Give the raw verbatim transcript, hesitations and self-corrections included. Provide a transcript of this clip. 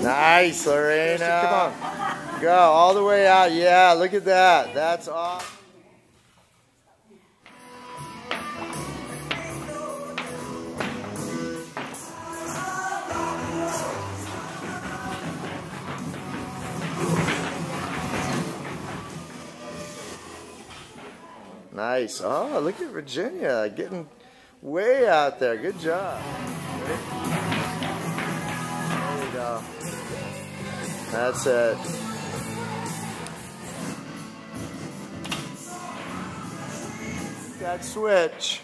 Nice, Lorena. Come on. Go all the way out. Yeah, look at that. That's awesome. Nice. Oh, look at Virginia getting way out there. Good job. There you go. That's it. That switch.